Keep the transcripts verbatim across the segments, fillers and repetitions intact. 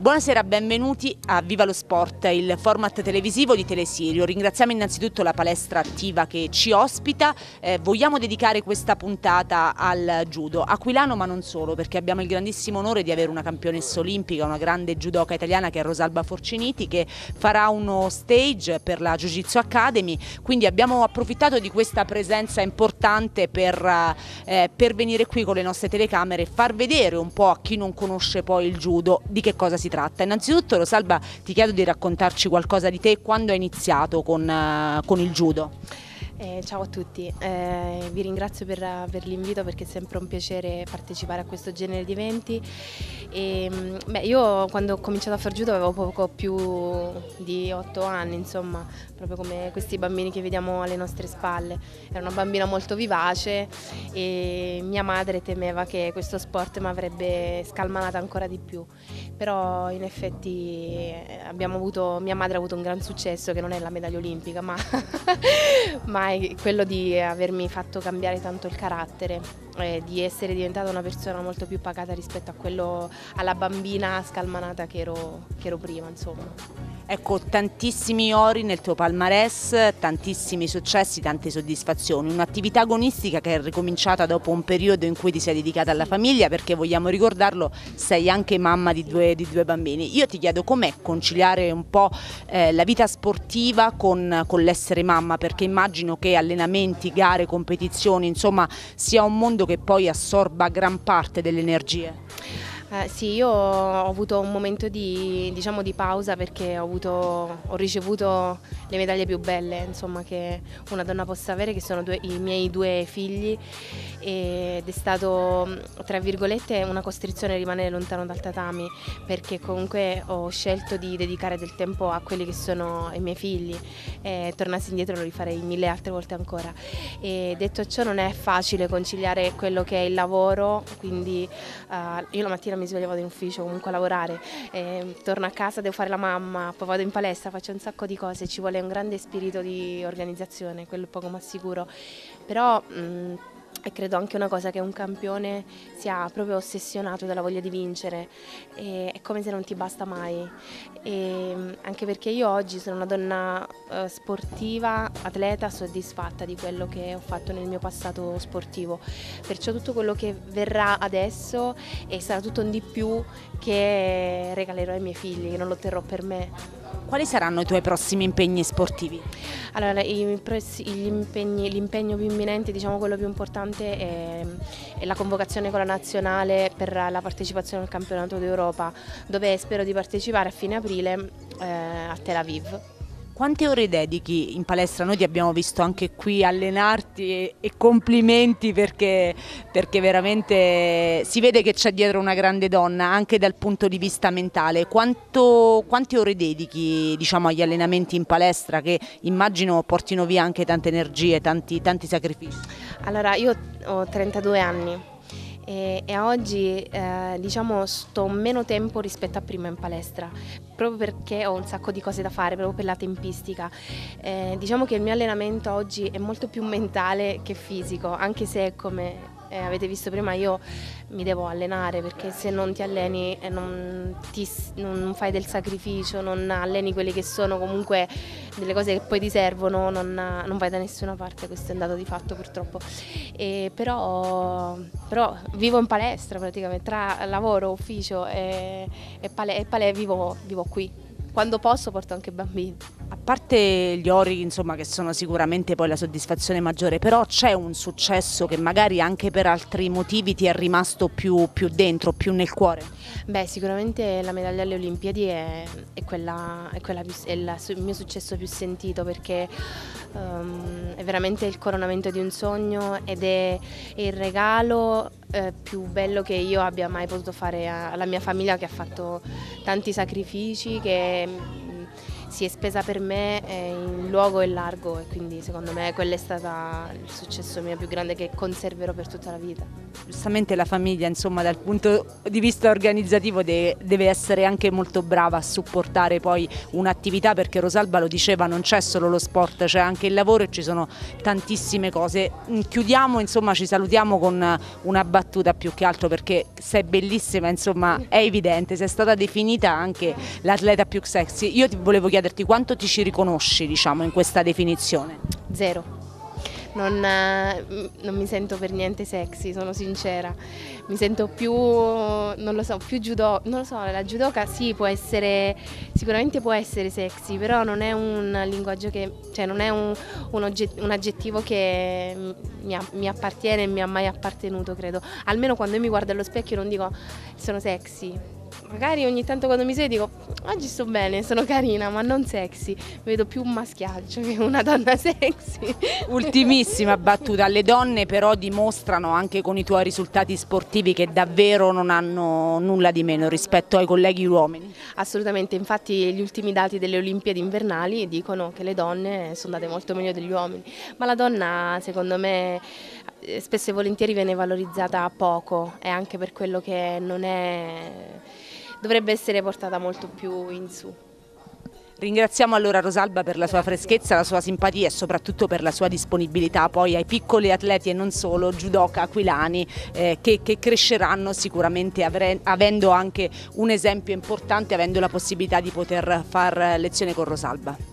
Buonasera, benvenuti a Viva lo Sport, il format televisivo di Telesirio. Ringraziamo innanzitutto la palestra attiva che ci ospita. Eh, vogliamo dedicare questa puntata al judo aquilano, ma non solo, perché abbiamo il grandissimo onore di avere una campionessa olimpica, una grande judoka italiana che è Rosalba Forceniti, che farà uno stage per la Jiu Jitsu Academy. Quindi abbiamo approfittato di questa presenza importante per, eh, per venire qui con le nostre telecamere e far vedere un po' a chi non conosce poi il judo di che cosa si tratta. Innanzitutto, Rosalba, ti chiedo di raccontarci qualcosa di te, quando hai iniziato con, uh, con il judo. Eh, ciao a tutti, eh, vi ringrazio per, per l'invito, perché è sempre un piacere partecipare a questo genere di eventi. E, beh, io quando ho cominciato a far judo avevo poco più di otto anni, insomma, proprio come questi bambini che vediamo alle nostre spalle. Era una bambina molto vivace e mia madre temeva che questo sport mi avrebbe scalmanata ancora di più, però in effetti abbiamo avuto, mia madre ha avuto un gran successo, che non è la medaglia olimpica, ma, ma è quello di avermi fatto cambiare tanto il carattere, eh, di essere diventata una persona molto più pacata rispetto a quello, alla bambina scalmanata che ero, che ero prima, insomma. Ecco, tantissimi ori nel tuo palmarès, tantissimi successi, tante soddisfazioni, un'attività agonistica che è ricominciata dopo un periodo in cui ti sei dedicata alla famiglia, perché vogliamo ricordarlo, sei anche mamma di due, di due bambini. Io ti chiedo com'è conciliare un po' eh, la vita sportiva con, con l'essere mamma, perché immagino che allenamenti, gare, competizioni, insomma, sia un mondo che poi assorba gran parte delle energie. Eh, sì, io ho avuto un momento di, diciamo, di pausa, perché ho, avuto, ho ricevuto le medaglie più belle, insomma, che una donna possa avere, che sono due, i miei due figli, ed è stato, tra virgolette, una costrizione rimanere lontano dal tatami, perché comunque ho scelto di dedicare del tempo a quelli che sono i miei figli, e tornassi indietro lo rifarei mille altre volte ancora. E detto ciò, non è facile conciliare quello che è il lavoro, quindi uh, io la mattina mi svegliavo in ufficio comunque a lavorare, eh, torno a casa, devo fare la mamma, poi vado in palestra, faccio un sacco di cose, ci vuole un grande spirito di organizzazione, quello è poco ma sicuro, però mh, e credo anche una cosa, che un campione sia proprio ossessionato dalla voglia di vincere, e è come se non ti basta mai, e anche perché io oggi sono una donna eh, sportiva, atleta, soddisfatta di quello che ho fatto nel mio passato sportivo, perciò tutto quello che verrà adesso e sarà tutto un di più che regalerò ai miei figli, che non lo terrò per me. Quali saranno i tuoi prossimi impegni sportivi? Allora, gli impegni, l'impegno più imminente, diciamo quello più importante, è, è la convocazione con la nazionale per la partecipazione al campionato d'Europa, dove spero di partecipare a fine aprile eh, a Tel Aviv. Quante ore dedichi in palestra? Noi ti abbiamo visto anche qui allenarti e, e complimenti, perché, perché veramente si vede che c'è dietro una grande donna anche dal punto di vista mentale. Quanto, quante ore dedichi, diciamo, agli allenamenti in palestra, che immagino portino via anche tante energie, tanti, tanti sacrifici? Allora, io ho trentadue anni. E, e oggi eh, diciamo sto meno tempo rispetto a prima in palestra, proprio perché ho un sacco di cose da fare, proprio per la tempistica. Eh, diciamo che il mio allenamento oggi è molto più mentale che fisico, anche se, come eh, avete visto prima, io mi devo allenare, perché se non ti alleni e non, ti, non fai del sacrificio, non alleni quelle che sono comunque delle cose che poi ti servono, non, non vai da nessuna parte. Questo è un dato di fatto, purtroppo. E però, però vivo in palestra praticamente, tra lavoro, ufficio e, e, pale, e pale, vivo, vivo qui. Quando posso porto anche bambini. A parte gli ori, insomma, che sono sicuramente poi la soddisfazione maggiore, però c'è un successo che magari anche per altri motivi ti è rimasto più, più dentro, più nel cuore? Beh, sicuramente la medaglia alle Olimpiadi è, è, quella, è, quella più, è la, il mio successo più sentito, perché um, è veramente il coronamento di un sogno, ed è il regalo eh, più bello che io abbia mai potuto fare alla mia famiglia, che ha fatto tanti sacrifici, che si è spesa per me eh, in luogo e largo, e quindi secondo me quello è stato il successo mio più grande, che conserverò per tutta la vita. Giustamente la famiglia, insomma, dal punto di vista organizzativo de deve essere anche molto brava a supportare poi un'attività, perché Rosalba lo diceva, non c'è solo lo sport, c'è anche il lavoro e ci sono tantissime cose. Chiudiamo, insomma, ci salutiamo con una battuta più che altro, perché sei bellissima, insomma, è evidente, sei stata definita anche l'atleta più sexy. Io ti volevo chiederti quanto ti ci riconosci, diciamo, in questa definizione. Zero. Non, non mi sento per niente sexy, sono sincera. Mi sento più, non lo so, più judo, non lo so, la judoka sì, può essere, sicuramente può essere sexy, però non è un linguaggio che, cioè non è un, un, ogget, un aggettivo che mi, mi appartiene e mi ha mai appartenuto, credo. Almeno quando io mi guardo allo specchio non dico sono sexy. Magari ogni tanto quando mi sedo dico oggi sto bene, sono carina, ma non sexy. Mi vedo più un maschiaccio che una donna sexy. Ultimissima battuta, le donne però dimostrano anche con i tuoi risultati sportivi che davvero non hanno nulla di meno rispetto ai colleghi uomini. Assolutamente, infatti gli ultimi dati delle Olimpiadi invernali dicono che le donne sono andate molto meglio degli uomini, ma la donna secondo me spesso e volentieri viene valorizzata poco, e anche per quello che non è, dovrebbe essere portata molto più in su. Ringraziamo allora Rosalba per la sua freschezza, la sua simpatia e soprattutto per la sua disponibilità poi ai piccoli atleti e non solo, judoka aquilani, eh, che, che cresceranno sicuramente avre, avendo anche un esempio importante, avendo la possibilità di poter far lezione con Rosalba.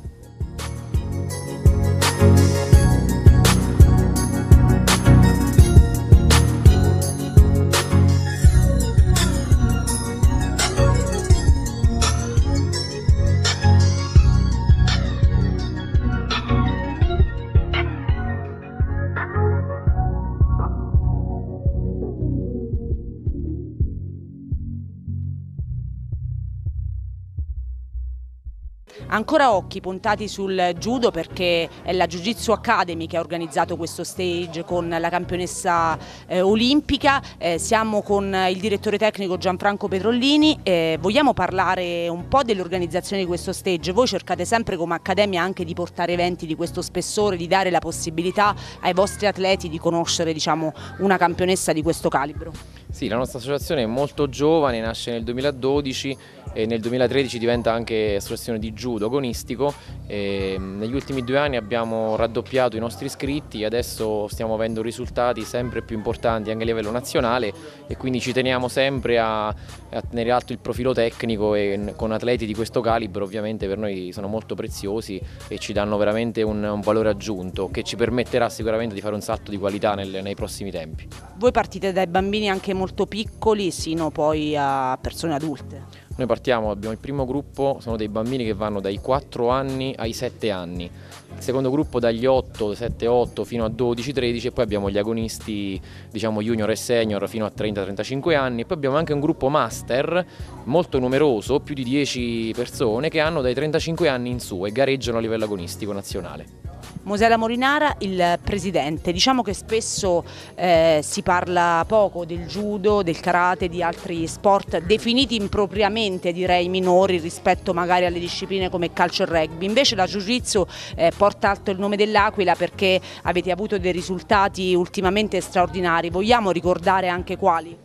Ancora occhi puntati sul judo, perché è la Jiu Jitsu Academy che ha organizzato questo stage con la campionessa eh, olimpica. Eh, siamo con il direttore tecnico Gianfranco Petrollini, eh, vogliamo parlare un po' dell'organizzazione di questo stage. Voi cercate sempre come accademia anche di portare eventi di questo spessore, di dare la possibilità ai vostri atleti di conoscere, diciamo, una campionessa di questo calibro. Sì, la nostra associazione è molto giovane, nasce nel duemiladodici e nel duemilatredici diventa anche associazione di judo agonistico. E negli ultimi due anni abbiamo raddoppiato i nostri iscritti e adesso stiamo avendo risultati sempre più importanti anche a livello nazionale, e quindi ci teniamo sempre a, a tenere alto il profilo tecnico, e con atleti di questo calibro ovviamente per noi sono molto preziosi e ci danno veramente un, un valore aggiunto che ci permetterà sicuramente di fare un salto di qualità nel, nei prossimi tempi. Voi partite dai bambini anche molto piccoli sino poi a persone adulte. Noi partiamo, abbiamo il primo gruppo, sono dei bambini che vanno dai quattro anni ai sette anni, il secondo gruppo dagli otto, sette otto fino a dodici tredici, e poi abbiamo gli agonisti, diciamo, junior e senior fino a trenta trentacinque anni, e poi abbiamo anche un gruppo master molto numeroso, più di dieci persone, che hanno dai trentacinque anni in su e gareggiano a livello agonistico nazionale. Mosela Molinara, il presidente, diciamo che spesso eh, si parla poco del judo, del karate, di altri sport definiti impropriamente, direi minori rispetto magari alle discipline come calcio e rugby. Invece la Jiu-Jitsu eh, porta alto il nome dell'Aquila perché avete avuto dei risultati ultimamente straordinari. Vogliamo ricordare anche quali?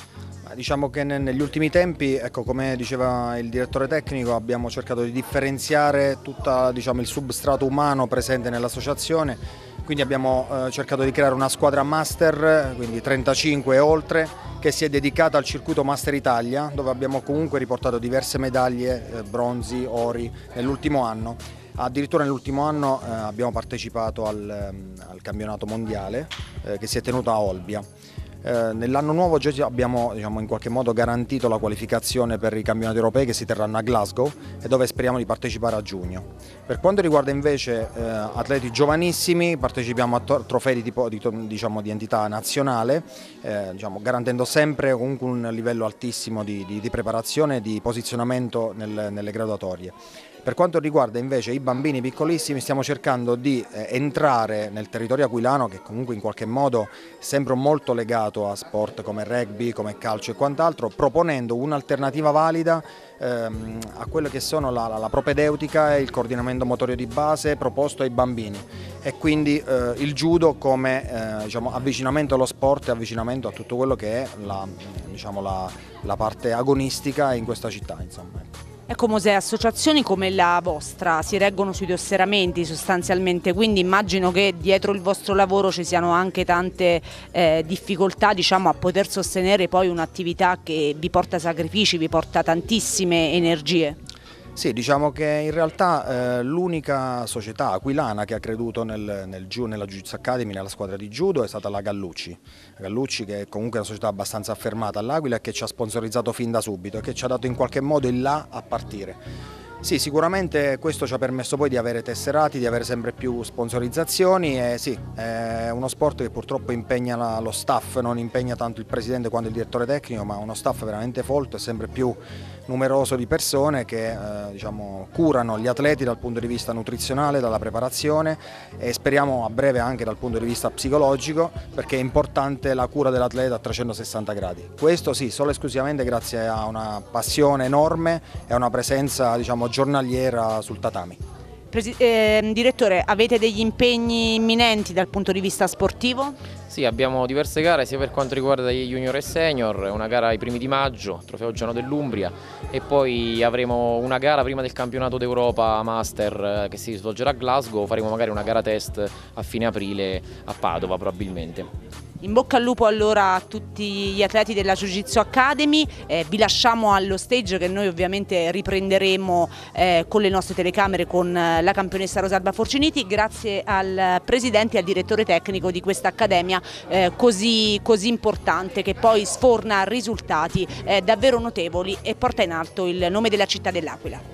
Diciamo che negli ultimi tempi, ecco, come diceva il direttore tecnico, abbiamo cercato di differenziare tutto, diciamo, il substrato umano presente nell'associazione, quindi abbiamo eh, cercato di creare una squadra master, quindi trentacinque e oltre, che si è dedicata al circuito Master Italia, dove abbiamo comunque riportato diverse medaglie, eh, bronzi, ori, nell'ultimo anno. Addirittura nell'ultimo anno eh, abbiamo partecipato al, al campionato mondiale eh, che si è tenuto a Olbia. Eh, nell'anno nuovo già abbiamo, diciamo, in qualche modo garantito la qualificazione per i campionati europei che si terranno a Glasgow e dove speriamo di partecipare a giugno. Per quanto riguarda invece eh, atleti giovanissimi, partecipiamo a trofei di, tipo, di, diciamo, di entità nazionale, eh, diciamo, garantendo sempre comunque un livello altissimo di, di, di preparazione e di posizionamento nel, nelle graduatorie. Per quanto riguarda invece i bambini piccolissimi, stiamo cercando di eh, entrare nel territorio aquilano, che comunque in qualche modo è sempre molto legato a sport come rugby, come calcio e quant'altro, proponendo un'alternativa valida ehm, a quello che sono la, la, la propedeutica e il coordinamento motorio di base proposto ai bambini, e quindi eh, il judo come eh, diciamo, avvicinamento allo sport e avvicinamento a tutto quello che è la, diciamo, la, la parte agonistica in questa città, insomma. Ecco Mosè, associazioni come la vostra si reggono sui dossieramenti sostanzialmente, quindi immagino che dietro il vostro lavoro ci siano anche tante eh, difficoltà, diciamo, a poter sostenere poi un'attività che vi porta sacrifici, vi porta tantissime energie. Sì, diciamo che in realtà eh, l'unica società aquilana che ha creduto nel, nel, nella Jiu-Jitsu Academy, nella squadra di judo, è stata la Gallucci. La Gallucci, che è comunque una società abbastanza affermata all'Aquila e che ci ha sponsorizzato fin da subito e che ci ha dato in qualche modo il là a partire. Sì, sicuramente questo ci ha permesso poi di avere tesserati, di avere sempre più sponsorizzazioni, e sì, è uno sport che purtroppo impegna la, lo staff, non impegna tanto il presidente quanto il direttore tecnico, ma uno staff veramente folto e sempre più numeroso di persone che eh, diciamo, curano gli atleti dal punto di vista nutrizionale, dalla preparazione, e speriamo a breve anche dal punto di vista psicologico, perché è importante la cura dell'atleta a trecentosessanta gradi. Questo sì, solo e esclusivamente grazie a una passione enorme e a una presenza, diciamo, giornaliera sul tatami. Presi eh, direttore, avete degli impegni imminenti dal punto di vista sportivo? Sì, abbiamo diverse gare sia per quanto riguarda gli junior e senior, una gara ai primi di maggio, Trofeo Giano dell'Umbria, e poi avremo una gara prima del campionato d'Europa Master che si svolgerà a Glasgow, faremo magari una gara test a fine aprile a Padova probabilmente. In bocca al lupo allora a tutti gli atleti della Jiu-Jitsu Academy, eh, vi lasciamo allo stage che noi ovviamente riprenderemo eh, con le nostre telecamere con la campionessa Rosalba Forciniti, grazie al presidente e al direttore tecnico di questa accademia eh, così, così importante, che poi sforna risultati eh, davvero notevoli e porta in alto il nome della città dell'Aquila.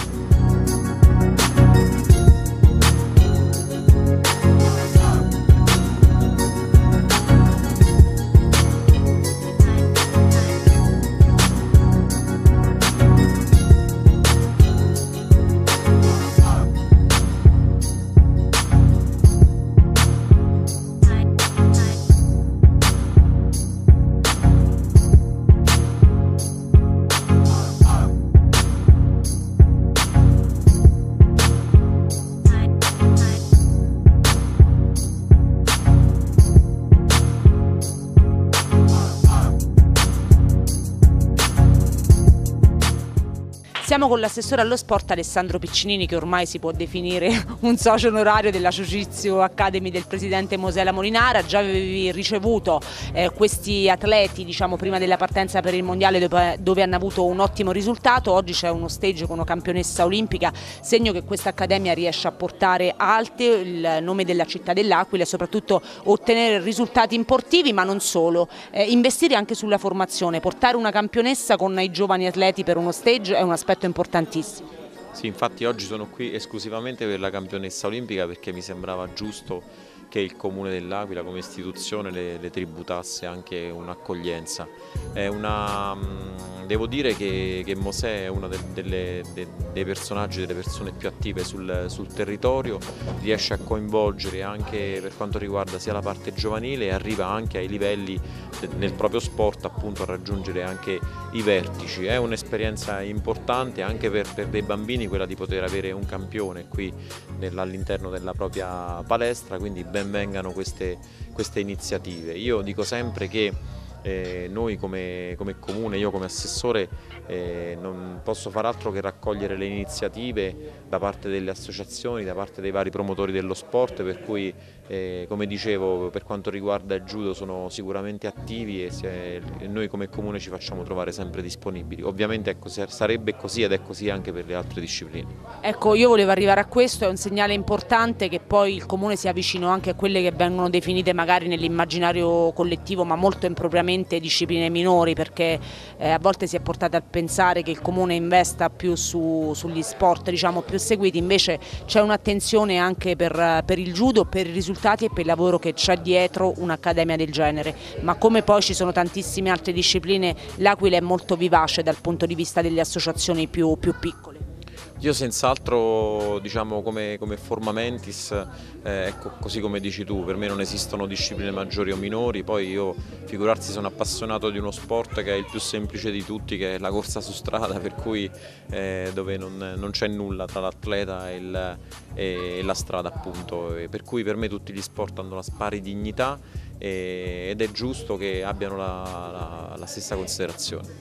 Siamo con l'assessore allo sport Alessandro Piccinini, che ormai si può definire un socio onorario della Jiu-Jitsu Academy del presidente Mosè Molinara. Già avevi ricevuto eh, questi atleti, diciamo, prima della partenza per il mondiale, dove, dove hanno avuto un ottimo risultato. Oggi c'è uno stage con una campionessa olimpica, segno che questa accademia riesce a portare alte il nome della città dell'Aquila e soprattutto ottenere risultati sportivi, ma non solo, eh, investire anche sulla formazione. Portare una campionessa con i giovani atleti per uno stage è un aspetto importantissimo. Sì, infatti oggi sono qui esclusivamente per la campionessa olimpica, perché mi sembrava giusto che il Comune dell'Aquila come istituzione le, le tributasse anche un'accoglienza. Devo dire che, che Mosè è uno de, delle, de, dei personaggi, delle persone più attive sul, sul territorio, riesce a coinvolgere anche per quanto riguarda sia la parte giovanile e arriva anche ai livelli de, nel proprio sport, appunto, a raggiungere anche i vertici. È un'esperienza importante anche per, per dei bambini, quella di poter avere un campione qui all'interno della propria palestra, quindi ben vengano queste, queste iniziative. Io dico sempre che eh, noi come, come comune, io come assessore eh, non posso far altro che raccogliere le iniziative da parte delle associazioni, da parte dei vari promotori dello sport, per cui eh, come dicevo, per quanto riguarda il judo sono sicuramente attivi e, se, e noi come comune ci facciamo trovare sempre disponibili. Ovviamente è così, sarebbe così ed è così anche per le altre discipline. Ecco, io volevo arrivare a questo, è un segnale importante che poi il comune sia vicino anche a quelle che vengono definite magari nell'immaginario collettivo, ma molto impropriamente, discipline minori, perché eh, a volte si è portati a pensare che il comune investa più su, sugli sport, diciamo, più seguiti. Invece c'è un'attenzione anche per, per il judo, per i risultati e per il lavoro che c'è dietro un'accademia del genere, ma come poi ci sono tantissime altre discipline, l'Aquila è molto vivace dal punto di vista delle associazioni più, più piccole. Io senz'altro, diciamo, come, come forma mentis, eh, ecco, così come dici tu, per me non esistono discipline maggiori o minori. Poi io, figurarsi, sono appassionato di uno sport che è il più semplice di tutti, che è la corsa su strada, per cui eh, dove non, non c'è nulla tra l'atleta e, e la strada, appunto, e per cui per me tutti gli sport hanno la pari dignità e, ed è giusto che abbiano la, la, la stessa considerazione.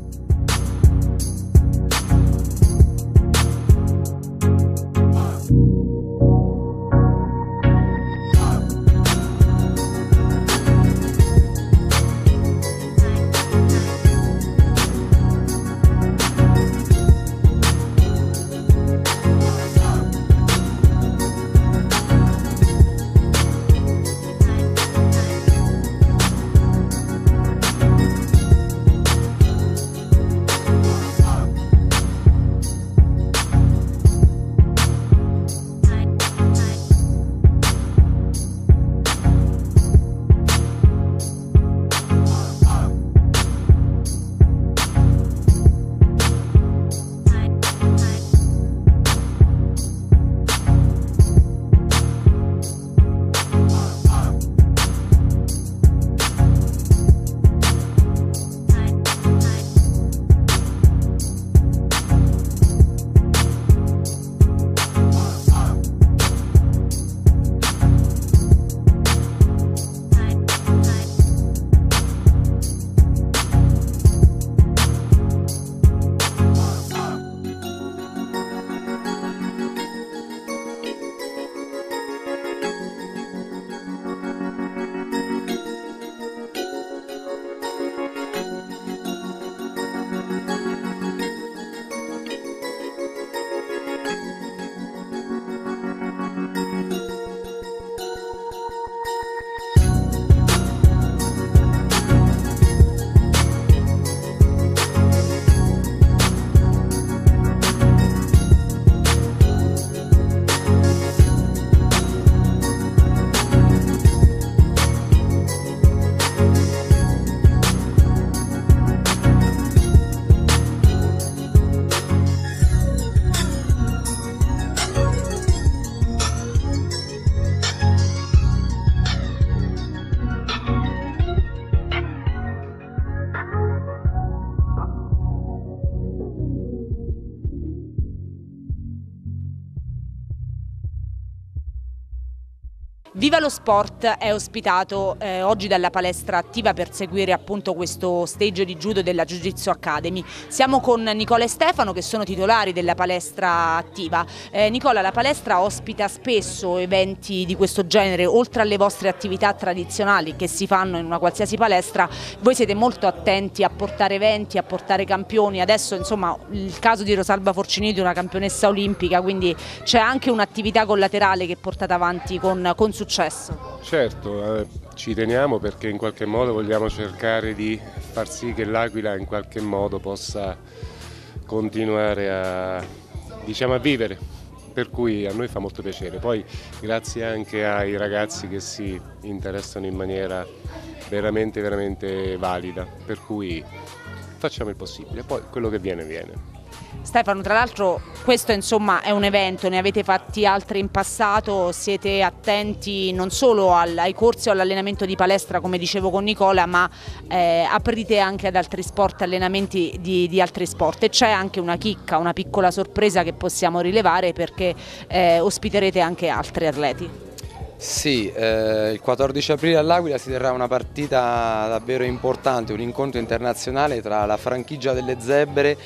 Viva lo Sport è ospitato eh, oggi dalla palestra attiva per seguire appunto questo stage di judo della Jiu Jitsu Academy. Siamo con Nicola e Stefano, che sono titolari della palestra attiva. Eh, Nicola, la palestra ospita spesso eventi di questo genere, oltre alle vostre attività tradizionali che si fanno in una qualsiasi palestra. Voi siete molto attenti a portare eventi, a portare campioni. Adesso insomma il caso di Rosalba Forciniti, una campionessa olimpica, quindi c'è anche un'attività collaterale che portate avanti con, con successo. Certo, eh, ci teniamo perché in qualche modo vogliamo cercare di far sì che l'Aquila in qualche modo possa continuare a, diciamo, a vivere, per cui a noi fa molto piacere. Poi grazie anche ai ragazzi che si interessano in maniera veramente veramente valida, per cui facciamo il possibile, poi quello che viene viene. Stefano, tra l'altro questo insomma è un evento, ne avete fatti altri in passato, siete attenti non solo al, ai corsi o all'allenamento di palestra come dicevo con Nicola, ma eh, aprite anche ad altri sport, allenamenti di, di altri sport, e c'è anche una chicca, una piccola sorpresa che possiamo rilevare, perché eh, ospiterete anche altri atleti. Sì, eh, il quattordici aprile all'Aquila si terrà una partita davvero importante, un incontro internazionale tra la franchigia delle Zebre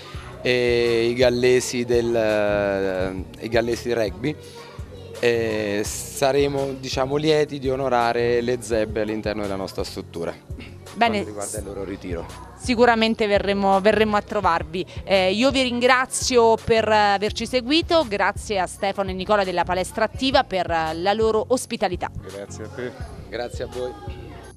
e i gallesi del, eh, i gallesi rugby. E saremo, diciamo, lieti di onorare le Zebre all'interno della nostra struttura. Bene, riguarda il loro ritiro. Sicuramente verremo, verremo a trovarvi. Eh, io vi ringrazio per averci seguito, grazie a Stefano e Nicola della palestra attiva per la loro ospitalità. Grazie a te. Grazie a voi.